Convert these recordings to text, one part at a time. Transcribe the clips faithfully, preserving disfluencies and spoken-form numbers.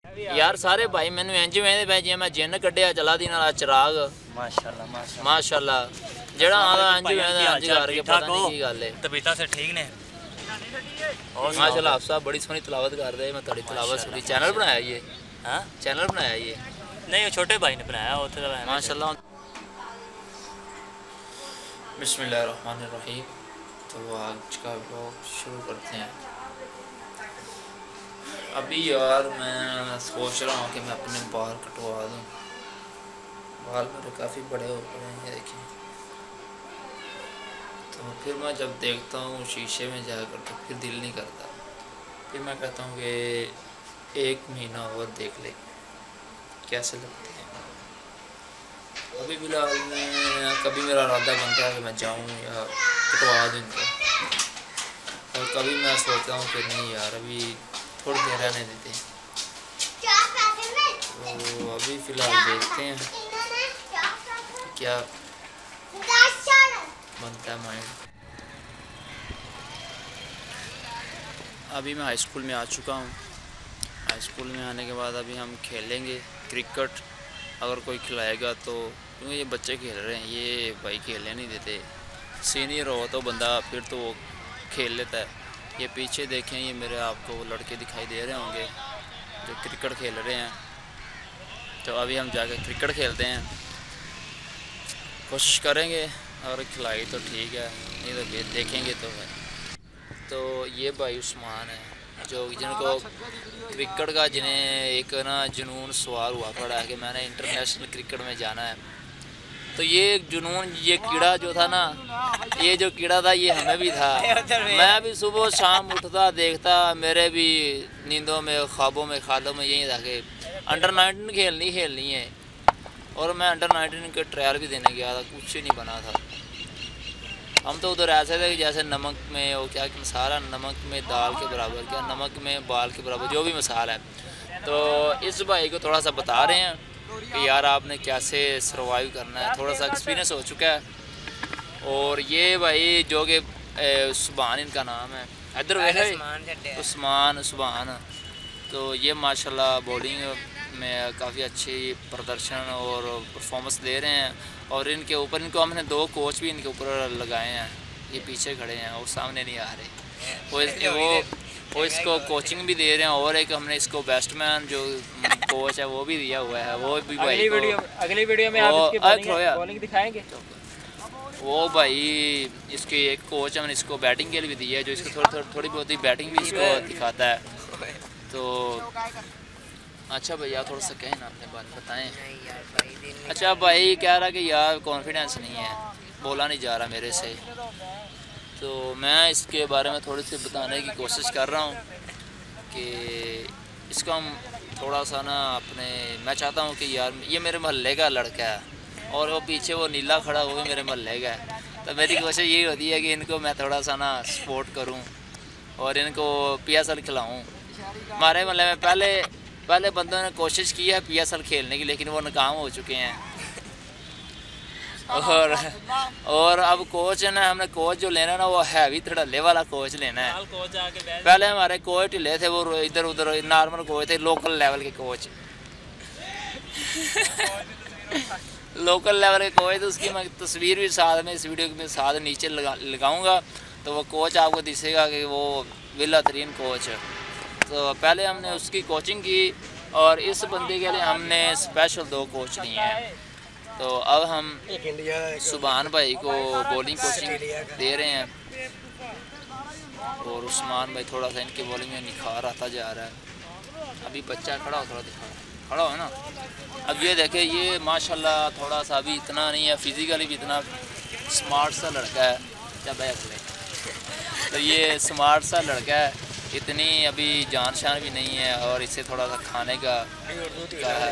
यार सारे भाई मैंने इंज वेंदे पे जिवें मैं जिन्न कड्ढिया चला दी नाल चिराग माशाल्लाह माशाल्लाह माशाल्लाह जेड़ा आदा इंज वेंदे इंज करके पता नहीं की गल है तबीयत से ठीक ने माशाल्लाह आप साहब बड़ी सोहनी तिलावत कर रहे हैं मैं थोड़ी तिलावत सुनी चैनल बनाया ये हां चैनल बनाया ये नहीं वो छोटे भाई ने बनाया उधर माशाल्लाह बिस्मिल्लाहिर्रहमानिर्रहीम। तो आज का ब्लॉग शुरू करते हैं। अभी यार मैं सोच रहा हूँ कि मैं अपने बाल कटवा दूँ। बाल मेरे काफ़ी बड़े हो गए हैं ये देखिए। तो फिर मैं जब देखता हूँ शीशे में जाकर तो फिर दिल नहीं करता। फिर मैं कहता हूँ कि एक महीना और देख ले कैसे लगते हैं। अभी फ़िलहाल मैं कभी मेरा इरादा बनता है कि मैं जाऊँ या कटवा दूँ इनको, और कभी मैं सोचता हूँ कि नहीं यार अभी थोड़ी देर रहने देते हैं। तो अभी फ़िलहाल देखते हैं क्या बनता है माइंड। अभी मैं हाई स्कूल में आ चुका हूँ। हाई स्कूल में आने के बाद अभी हम खेलेंगे क्रिकेट, अगर कोई खिलाएगा तो, क्योंकि ये बच्चे खेल रहे हैं, ये भाई खेलने नहीं देते। सीनियर हो तो बंदा फिर तो वो खेल लेता है। ये पीछे देखें, ये मेरे आपको लड़के दिखाई दे रहे होंगे जो क्रिकेट खेल रहे हैं। तो अभी हम जाकर क्रिकेट खेलते हैं, कोशिश करेंगे और खिलाई तो ठीक है, नहीं तो फिर देखेंगे तो है। तो ये भाई उस्मान है जो जिनको क्रिकेट का जिन्हें एक ना जुनून सवार हुआ पड़ा है कि मैंने इंटरनेशनल क्रिकेट में जाना है। तो ये जुनून, ये कीड़ा जो था ना, ये जो कीड़ा था ये हमें भी था। मैं भी सुबह शाम उठता देखता, मेरे भी नींदों में ख्वाबों में ख्यालों में यही था कि अंडर नाइनटीन खेलनी खेलनी है। और मैं अंडर नाइनटीन के ट्रायल भी देने गया था, कुछ ही नहीं बना था। हम तो उधर ऐसे थे कि जैसे नमक में वो क्या मिसाल है, नमक में दाल के बराबर, क्या नमक में बाल के बराबर, जो भी मिसाल है। तो इस भाई को थोड़ा सा बता रहे हैं कि यार आपने कैसे सर्वाइव करना है, थोड़ा सा एक्सपीरियंस हो चुका है। और ये भाई जो कि सुभान इनका नाम है, इधर उस्मान सुभान। तो ये माशाल्लाह बॉलिंग में काफ़ी अच्छी प्रदर्शन और परफॉर्मेंस दे रहे हैं। और इनके ऊपर इनको हमने दो कोच भी इनके ऊपर लगाए हैं, ये पीछे खड़े हैं और सामने नहीं आ रहे। वो इस, वो वो इसको कोचिंग भी दे रहे हैं। और एक हमने इसको बैट्समैन जो कोच है वो भी दिया हुआ है, वो भी भाई अगली वीडियो अगली वीडियो में आप इसकी बॉलिंग दिखाएंगे। वो भाई इसकी एक कोच हमने इसको बैटिंग के लिए भी दी है, जो इसको थोड़ी थोड़ी थोड़ी बहुत ही बैटिंग भी इसको दिखाता है। तो अच्छा भैया थोड़ा सा कहें ना, अपने बात बताएं। अच्छा भाई कह रहा कि यार कॉन्फिडेंस नहीं है, बोला नहीं जा रहा मेरे से। तो मैं इसके बारे में थोड़ी सी बताने की कोशिश कर रहा हूँ कि इसको हम थोड़ा सा ना अपने, मैं चाहता हूँ कि यार ये मेरे मोहल्ले का लड़का है और वो पीछे वो नीला खड़ा वो भी मेरे मोहल्ले का है। तो मेरी कोशिश यही होती है कि इनको मैं थोड़ा सा ना सपोर्ट करूँ और इनको पी एस एल खिलाऊँ। हमारे मोहल्ले में पहले पहले बंदों ने कोशिश की है पी एस एल खेलने की, लेकिन वो नाकाम हो चुके हैं। और और अब कोच है ना, हमने कोच जो लेना ना वो हैवी धड़ल्ले वाला कोच लेना है। पहले हमारे कोच ढिले थे, वो इधर उधर नॉर्मल कोच थे, लोकल लेवल के कोच लोकल लेवल के कोच। तो उसकी मैं तस्वीर भी साथ में इस वीडियो में साथ नीचे लगा लगाऊंगा, तो वो कोच आपको दिखेगा कि वो विला तरीन कोच। तो पहले हमने उसकी कोचिंग की और इस बंदे के लिए हमने स्पेशल दो कोच लिए हैं। तो अब हम सुभान भाई को बॉलिंग कोचिंग दे रहे हैं और उस्मान भाई थोड़ा सा इनकी बॉलिंग में निखार आता जा रहा है। अभी बच्चा खड़ा हो, थोड़ा दिखा खड़ा हो ना। अब ये देखे, ये माशाल्लाह थोड़ा सा अभी इतना नहीं है, फिज़िकली भी इतना स्मार्ट सा लड़का है। क्या बैठ ले, तो ये स्मार्ट सा लड़का है, इतनी अभी जान शान भी नहीं है। और इससे थोड़ा सा खाने का, का है।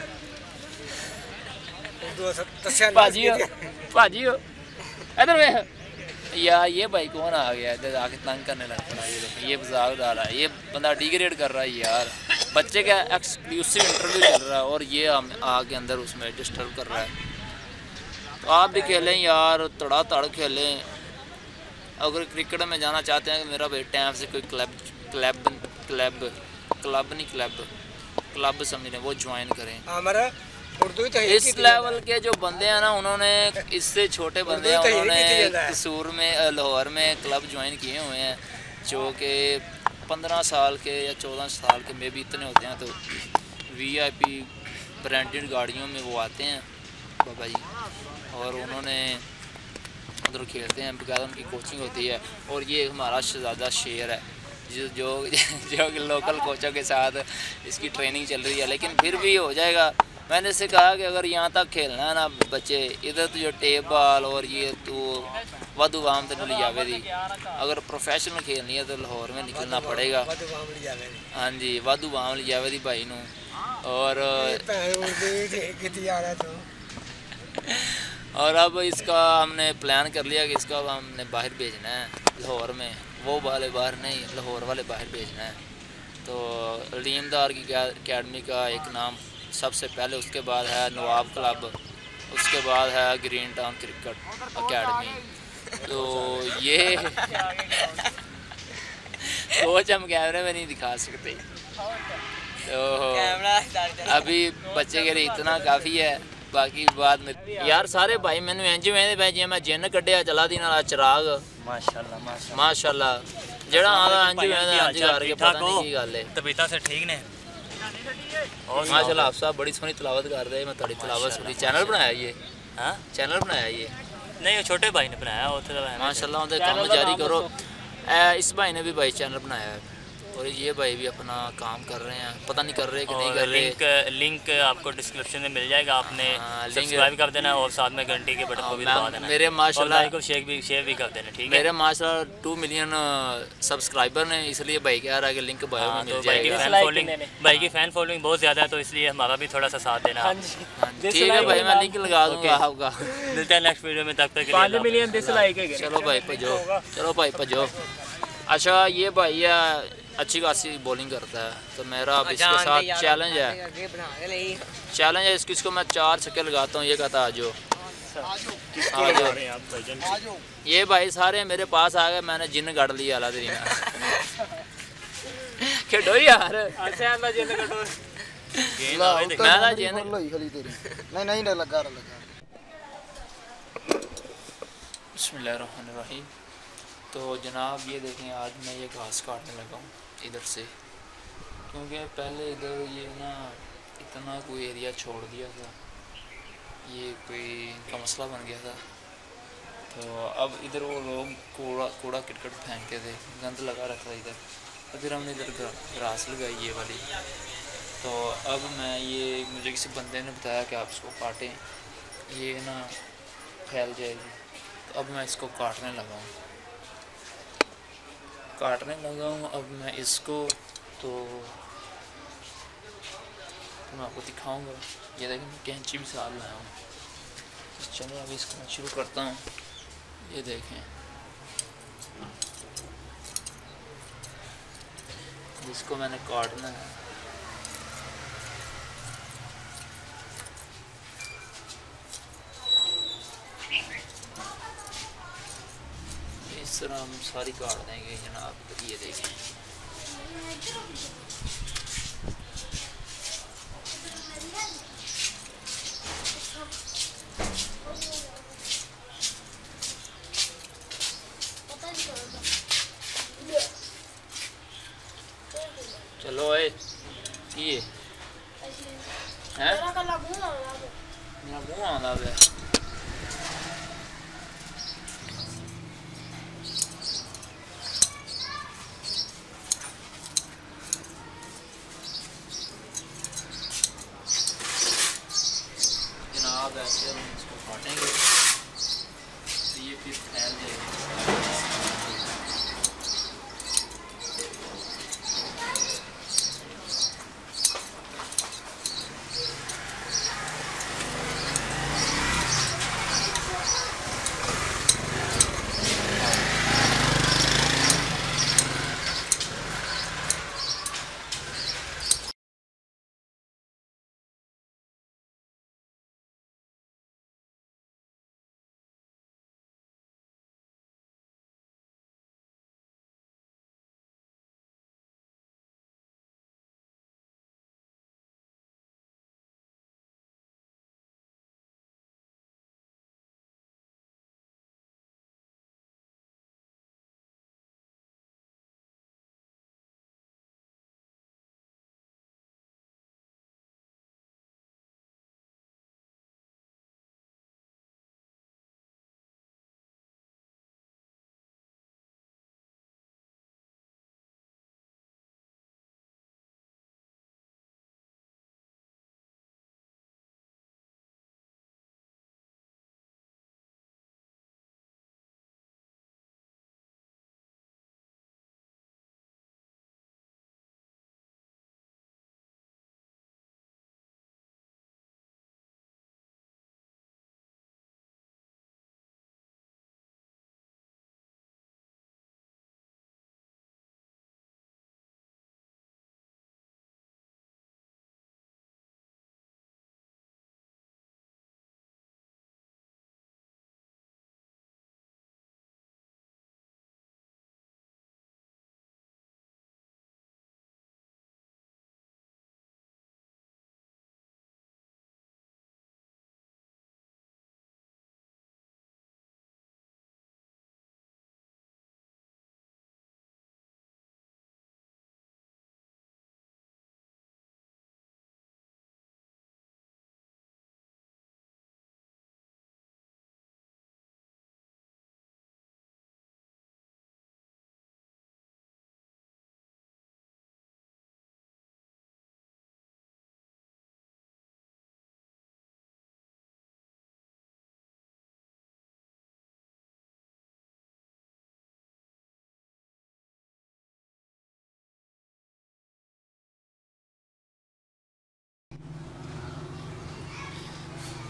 भाजियो भाजियो इधर वे यार, ये भाई कौन आ गया इधर आके तंग करने लग पड़ा। ये देखो ये मजाक डाला है, ये बंदा डिग्रेड कर रहा है यार। बच्चे का एक्सक्लूसिव इंटरव्यू चल रहा है और ये हम आके अंदर उसमें डिस्टर्ब कर रहा है। तो आप भी खेलें यार, तड़ा तड़ खेलें। अगर क्रिकेट में जाना चाहते हैं कि मेरा भाई टाइम से कोई क्लब क्लब क्लब क्लब नहीं क्लब क्लब समझ लें वो ज्वाइन करें। हमारा उर्दू तो इस लेवल के जो बंदे हैं ना, उन्होंने इससे छोटे बंदे हैं, उन्होंने कसूर में लाहौर में क्लब ज्वाइन किए हुए हैं जो कि पंद्रह साल के या चौदह साल के में भी इतने होते हैं। तो वी आई पी ब्रांडेड गाड़ियों में वो आते हैं बाबा जी, और उन्होंने उधर खेलते हैं, बकायदा उनकी कोचिंग होती है। और ये हमारा शहजादा शेर है जो जो जो लोकल कोचों के साथ इसकी ट्रेनिंग चल रही है, लेकिन फिर भी हो जाएगा। मैंने इससे कहा कि अगर यहाँ तक खेलना है ना बच्चे, इधर तो जो टेप बॉल और ये तो वादू वाम तो नहीं जावे दी, अगर प्रोफेशनल खेलनी है तो लाहौर में निकलना पड़ेगा। हाँ जी, वादू वाम ली जावे दी भाई नू। और और अब इसका हमने प्लान कर लिया कि इसका हमने बाहर भेजना है लाहौर में, वो वाले बाहर नहीं, लाहौर वाले बाहर भेजना है। तो लीमदार की अकेडमी का एक नाम सबसे पहले, उसके बाद है नवाब क्लब, उसके बाद है ग्रीन टाउन क्रिकेट अकेडमी। तो ये कोच हम कैमरे में नहीं दिखा सकते, तो अभी बच्चे के लिए इतना काफ़ी है। बाकी बाद में यार सारे भाई मैंने इंज वेंदे पै जिवें मैं जिन्न कड्ढिया चला दी नाल चिराग माशाल्लाह माशाल्लाह माशाल्लाह जेड़ा आदा इंज वेंदे इंज करके पता नहीं की गल है। तबीयतां से ठीक ने और माशाल्लाह आप सब बड़ी सोहनी तिलावत कर रहे हैं। मैं थोड़ी तिलावत सुनी। चैनल बनाया ये? हां चैनल बनाया ये? नहीं, वो छोटे भाई ने बनाया उधर। माशाल्लाह उनके काम जारी करो। इस भाई ने भी भाई चैनल बनाया है और ये भाई भी अपना काम कर रहे हैं, पता नहीं कर रहे कि नहीं कर रहे। लिंक लिंक आपको डिस्क्रिप्शन में मिल जाएगा, आपने सब्सक्राइब कर देना और साथ में घंटी के बटन को भी दबा देना। मेरे माशाल्लाह को शेयर भी शेयर भी कर देना, ठीक है। मेरे माशाल्लाह टू मिलियन सब्सक्राइबर ने, इसलिए भाई कह रहा है कि लिंक बायो में मिल जाएगा। फैन फॉलोइंग भाई की फैन फॉलोइंग बहुत ज़्यादा है, तो इसलिए हमारा भी थोड़ा सा साथ देना। ठीक है भाई, मैं लिंक लगा दूँगा आपका। मिलते हैं नेक्स्ट वीडियो में, तब तक पाँच मिलियन डिसलाइक है। चलो भाई भजो, चलो भाई भजो। अच्छा ये भाई अच्छी खासी बॉलिंग करता है, तो मेरा अब इसके साथ चैलेंज है चैलेंज है इसकी इसको मैं चार छक्के लगाता हूँ। ये कहता आ जाओ आ जाओ। ये भाई सारे मेरे पास आ गए, मैंने जिन गढ़ लिया अला तेरी खेडो यार। अच्छा मैं जिन कटो मैं ना जिन नहीं नहीं लगा लगा। बिस्मिल्लाहिर्रहमानिर्रहीम। तो जनाब ये देखें, आज मैं ये घास काटने लगा हूँ इधर से, क्योंकि पहले इधर ये ना इतना कोई एरिया छोड़ दिया था, ये कोई इनका मसला बन गया था। तो अब इधर वो लोग कूड़ा कूड़ा किटकट फेंकते थे, गंद लगा रखा था इधर, तो फिर हमने इधर घास लगाई ये वाली। तो अब मैं ये मुझे किसी बंदे ने बताया कि आप इसको काटें, ये ना फैल जाएगी। तो अब मैं इसको काटने लगा हूँ काटने लगा हूँ अब मैं इसको। तो, तो मैं आपको दिखाऊंगा। ये देखें मैं कैंची भी साथ लाया हूँ। चलो अभी इसको मैं शुरू करता हूँ। ये देखें इसको मैंने काटना है। इस तरह हम सारी काट देंगे जनाब। ये देखें चलो ए ये हैं मेरा मुँह आना है। जनाब ऐसे हम इसको काटेंगे तो ये फिर फैल जाएगी।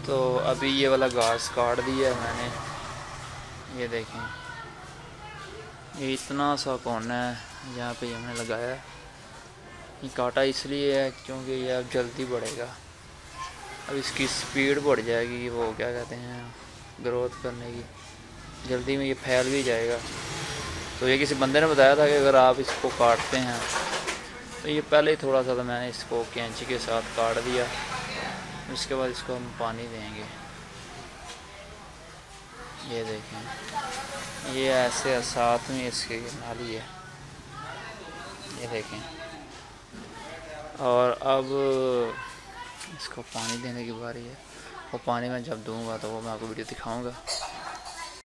तो अभी ये वाला घास काट दिया है मैंने, ये देखें, ये इतना सा कोना है जहाँ पे हमने लगाया है। ये काटा इसलिए है क्योंकि ये अब जल्दी बढ़ेगा, अब इसकी स्पीड बढ़ जाएगी, वो क्या कहते हैं ग्रोथ करने की, जल्दी में ये फैल भी जाएगा। तो ये किसी बंदे ने बताया था कि अगर आप इसको काटते हैं तो ये पहले ही थोड़ा सा तो मैंने इसको कैंची के साथ काट दिया, उसके बाद इसको हम पानी देंगे। ये देखें, ये ऐसे साथ में इसके नाली है, ये देखें। और अब इसको पानी देने की बारी है, वो पानी मैं जब दूंगा तो वो मैं आपको वीडियो दिखाऊंगा।